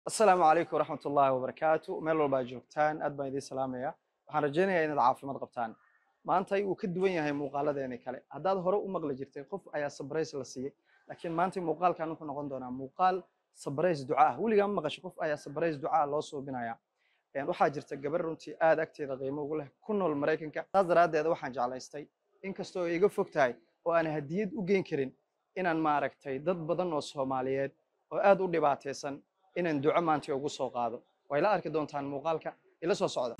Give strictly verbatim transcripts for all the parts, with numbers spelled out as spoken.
السلام عليكم ورحمة الله وبركاته meel walba aad joogtaan aad baan idin salaamayaa waxaan rajaynayaa inaad caafimaad qabtaan maanta uu ka duwan yahay muuqaaladeena kale haddaad hore u maqli jirtay qof ayaa surprise la siiyay laakiin maanta muuqaalkan wuxuu noqon doonaa muuqaal surprise duca ah weligaa ma maqasho qof ayaa surprise duca loo suubinaya een waxaa jirta gabar runtii aad agteeda qiimo ugu leh ku nool Mareykanka taas daraadeed waxaan jeclaystay inkastoo ay iga fog tahay oo aan hadiyad u geyn karin inaan maaragtay dad badan oo Soomaaliyeed oo aad u dhibaataysan inaan duco maanta ugu soo qaado way la arki doontaan muuqaalka ila soo socda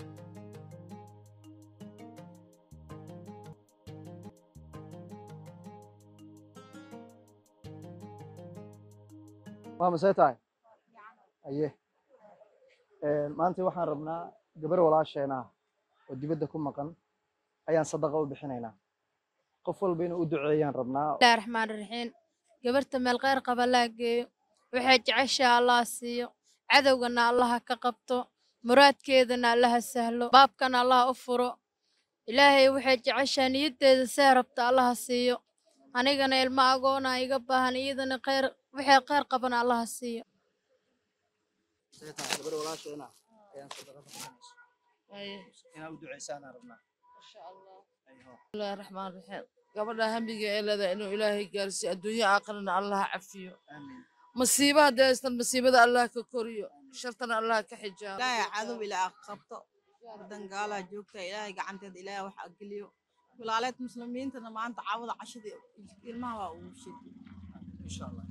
waa maseetaay aye ee maanta waxaan rabnaa gabar walaasheena oo dibadda ku maqan ayaan sadaqa u bixinaynaa qof walba inuu u duceeyaan rabnaa bismillaahi raxmaani raxiim gabarta meel khayr qaba la geeyo waxay jeceshahay Allah siiyo cadawgana Allah ka qabto muraadkeedana Allah sahlo baabkana Allah u furo ilaahay waxay jeceshahay niyadeeda see rabta Allah siiyo anigana ilma agoona iga baahan iyadana khayr waxay khayr qabana Allah siiyo seetaa gabar walaasheena ayaan sadaqa bixinaysaa ay inaa u duceysaan rabnaa insha Allah ayho bismillaahi raxmaani raxiim gabadha hambiga ee leedahay inuu ilaahay gaarsiiyo adduunyo aakhirana Allah cafiyo amiin masiibaha deestan masiibada Allah ka koriyo shartana Allah ka xijaabo ilaahay cadow ilaa qabto wadan gaala joogta ilaahay gacanteeda ilaahay wax ageliyo walaalayd muslimiintana maanta caawada cashada ilmaha waa uu sheegay insha Allah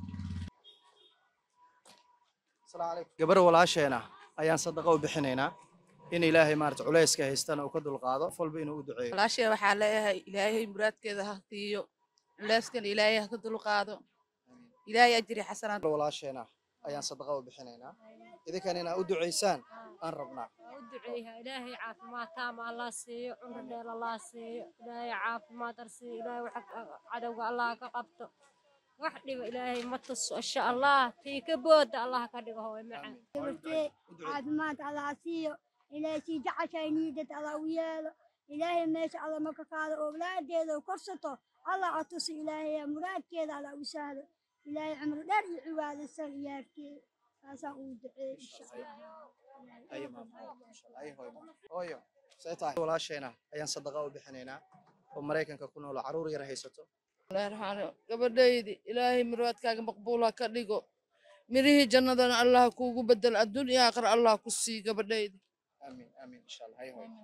السلام عليكم gabar walaasheena ayaan sadaqa u bixinaynaa in ilaahay maarta culayska haystana uu ka dulqaado falba inuu u duceeyo walaashay waxaa leeyahay ilaahay muraadkeeda ha siiyo culeyskan ilaahay ha ka dulqaado ilaahay ajri xasanaad walaasheena ayaan sadaqa u bixinaynaa idinkan inaa u duceysaan aan rabnaa u duceeyaa ilaahay caafimaad taam Allah siiyo cumri dheer Allah siiyo ilaahay caafimaad arsiyo ilaahay wax cadawga Allah ka qabto wax dhiba ilaahay ma tuso insha Allah tii ka booda Allah ka dhigo hooy macaan caafimaad Allah siiyo ilaahay si jacashay niidad Allah u yeelo ilaahay meesha Allah ma ka qaado awlaadeeda korsato Allah atusi ilaahay muraadkeeda Allah u sahlo ilaahay cumri dheer iyo cibaado san iyaarkii taasaan u duceeyay insha Allah ay maam insha Allah ay hooyo hooyo seetaa walaasheena ayaan sadaqa u bixinaynaa oo Mareykanka ku nool caruur yar haysato gabadhaydi ilaahay muraadkaaga maqbuula ka dhigo mirihii jannadana Allah kuugu bedel adduunyo aakhir Allah ku sii gabadhaydi amiin amiin insha Allah ay hooyo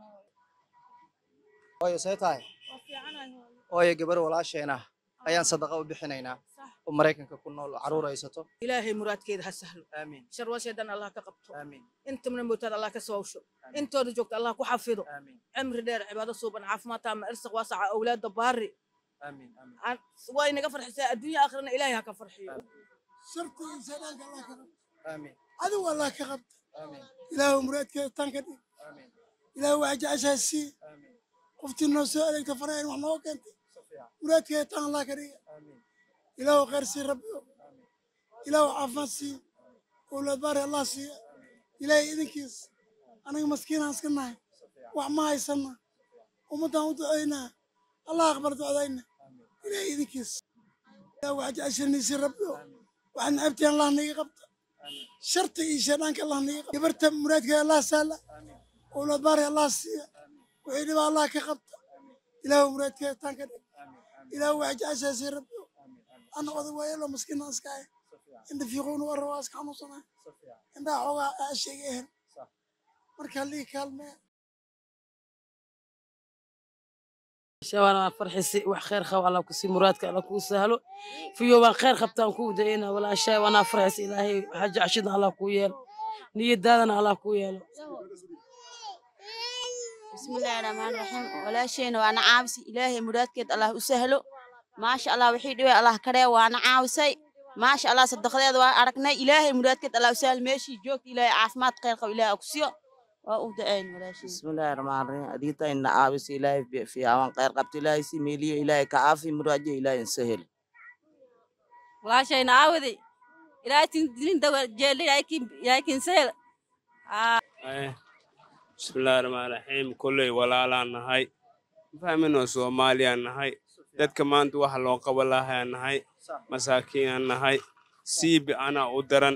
hooyo seetaa hooyo gabar walaasheena ayaan sadaqa u bixinaynaa oo Mareykanka ku nool caruur haysato ilaahay muraadkeeda ha sahlo amiin sharwasheedan Allah ka qabto amiin inta min mootada Allah ka soo hawsho intooda joogta Allah ku xafido amiin cumri dheer cibaado suuban caafimaad taam irsiq waasaca awlaada baari amiin amiin waa inaga farxisaa adduunyo aakhirana ilaahay ha ka farxiyo شرط إنسان الله كرم amiin عدو الله كرم amiin إله مراد كي تنكدي amiin إله وعجع أساسي amiin قفت الناس عليك تفرعين وحنا وكنت صفيا مراد كي تن الله كريم amiin إله خير سي ربي إله عفان سي أولاد بار الله سي إله إذن كيس أنا مسكين أسكننا وعما يسنا ومتى ودعينا الله أخبر دعينا إله إذن كيس إله وعجع أساسي سي ربي وعن عبتي الله نيجي قبض شرط إيشانك الله نيجي قبرت مرادك الله سالة أولاد بار الله سي وعيد الله كقبض إله مرادك تنكد إله وعجع أساسي ربي أنا قد ويلا مسكين أسكاي إن في غون ورواس كانوا صنع إن ده حوا أشيء إهل مركلي كلمة شوانا فرحسي wax khayr qab Allah ku si muraadka Allah ku sahlo fiyo waan khayr qabtaan ku deena wala shay wana farxis ilaahay haja ashid Allah ku yeel niyadaadana Allah ku yeelo bismillaahi rahmaani rahiim walaasheena waana caawisi ilaahay muraadkeed Allah u sahlo ma sha Allah wixii dhibay Allah ka reey waana caawisay ma sha Allah sadaqadeeda waa aragnay ilaahay muraadkeed Allah u sahlo meeshii joogta ilaahay caafimaad khayr qab ilaahay ku siiyo وأودعين ولا شيء. بسم الله الرحمن الرحيم أديت إن عابس إلهي في عوان غير قبت إلهي سميلي إلهي كعافي مراجع إلهي سهل ولا شيء نعودي إلهي تندين دو جل إلهي كي إلهي كنسل آه بسم الله الرحمن الرحيم كل ولا لا نهاي فهمنا سوماليا نهاي دad كمان waxa loo qabalahay nahay masaakiin nahay siib ana u daran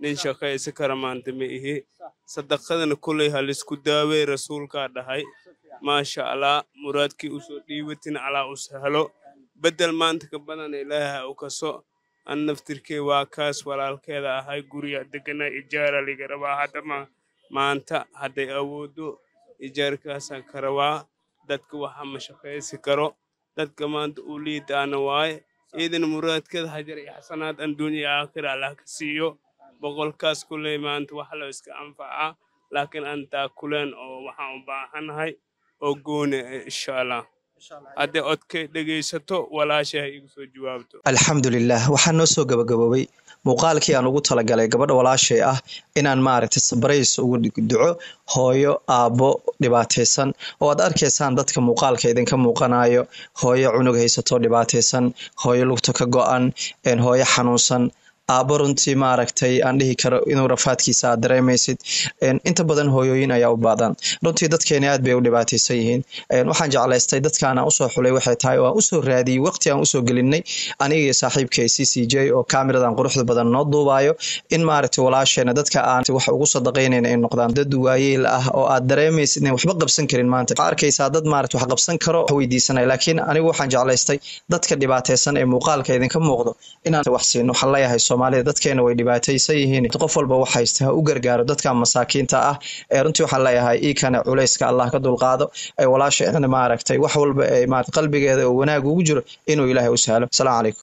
nin shaqaysan kara maanta ma ihi sadaqadana kuley ha laisku daawey rasuulkaa dhahay maasha allah muraadkii usoo dhiibatin alaa u sahlo bedel maanta ka badan ilaaha u kaso an naftirkey waa kaas walaalkeeda ahay guriga degana ijaara liga rabaa haddama maanta hadday awoodo ijaarkaasaan ka rabaa dadka waxa ma shaqaysi karo dadka maanta u liidaana waaye iidan muraadkeeda hajar iyo xasanaad adduunya aakhira allah ka siiyo boqolkaas kuley maanta wax loo iska anfacaa laakiin antaa kuleen oo waxaan u baahanahay oo gooni insha allah haddii odkay dhegaysato walaashay igu soo jawaabto alxamdulilah waxaa noo soo gabagaboobay muuqaalkii aan ugu talagalay gabadha walaashay ah inaan maaragtay sabrays ugu duco hooyo aabbo dhibaataysan oo aad arkaysaan dadka muuqaalka idinka muuqanayo hooyo cunug haysato dhibaataysan hooyo lugta ka go-an hooyo xanuunsan aabbo runtii maaragtay aan dhihi karo inuu rafaadkiisa aad dareemaysid inta badan hooyooyin ayaa u baadan runtii dadkeeni aad bay u dhibaataysan yihiin waxaan jeclaystay dadkaana usoo xulay waxay tahay oo aan usoo raadiyey waqti aan usoo gelinay aniga iyo saaxiibkay c c j oo kaamiradan quruxda badan noo duubayo in maaragtay walaasheena dadka aan wax ugu sadaqaynayna ay noqdaan dad waayeel ah oo aad dareemaysid inay waxba qabsan karin maanta waxaa arkaysaa dad maaragtay wax qabsan karo wax weydiisanaya laakiin anigu waxaan jeclaystay dadka dhibaataysan ee muuqaalka idinka muuqdo inaan wax siino waxaan leeyahay Soomaalida dadkeena way dhibaataysan yihiin qof walba waxa haysta ha u gargaaro dadka masaakiinta ah ee runtii waxaan leeyahay ii kana culayska Allah ka dulqaado ay walaasheena maaragtay wax walba ay maaragtay qalbigeeda oo wanaag ugu jiro inuu Ilaahay u sahlo. Assalaamu calaykum.